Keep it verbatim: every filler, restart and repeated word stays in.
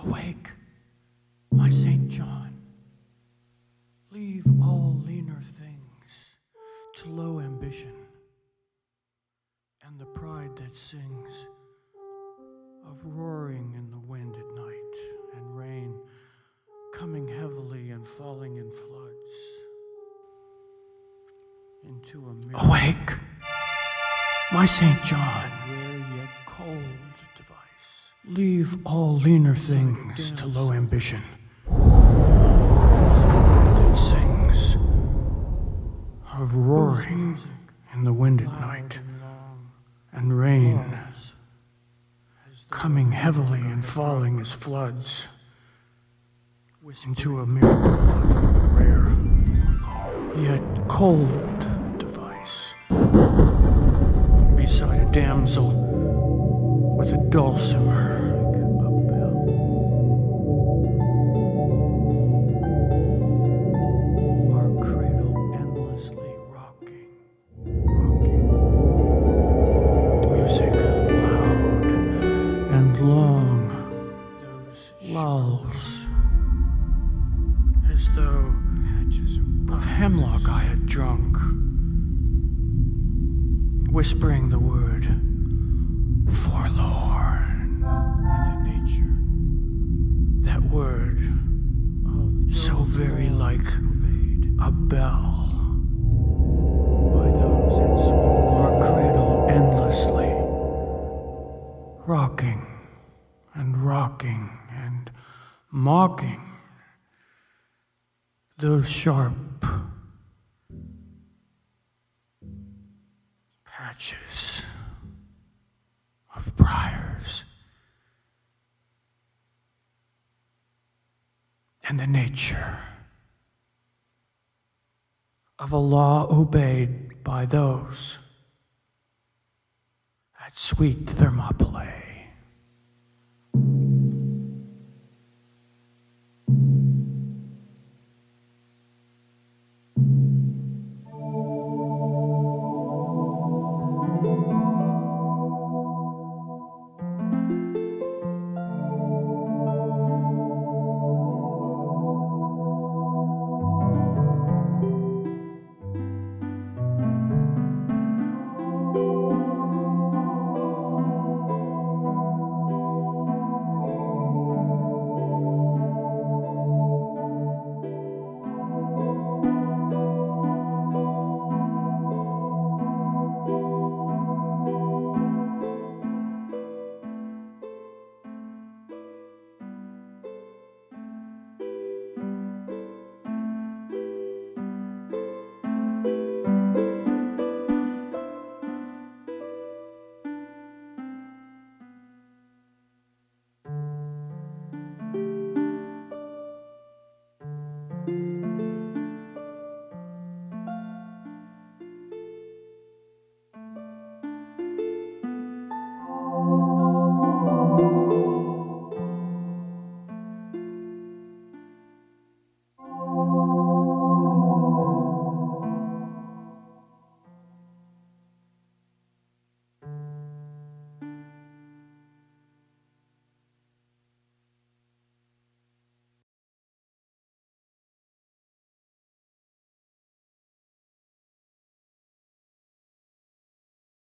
Awake, my Saint John. Leave all leaner things to low ambition and the pride that sings of roaring in the wind at night and rain coming heavily and falling in floods into a mirror. Awake, my Saint John. Rare yet cold device. Leave all leaner things to low ambition. That sings of roaring in the wind at night and rain coming heavily and falling as floods into a miracle of rare yet cold device beside a damsel with a dulcimer like a bell. Our cradle endlessly rocking, rocking. Music loud and long, those lulls, as though patches of hemlock I had drunk, whispering the word forlorn, and the nature, that word, so very like a bell, by those that swung our cradle endlessly, rocking and rocking and mocking those sharp patches of briars and the nature of a law obeyed by those at sweet Thermopylae.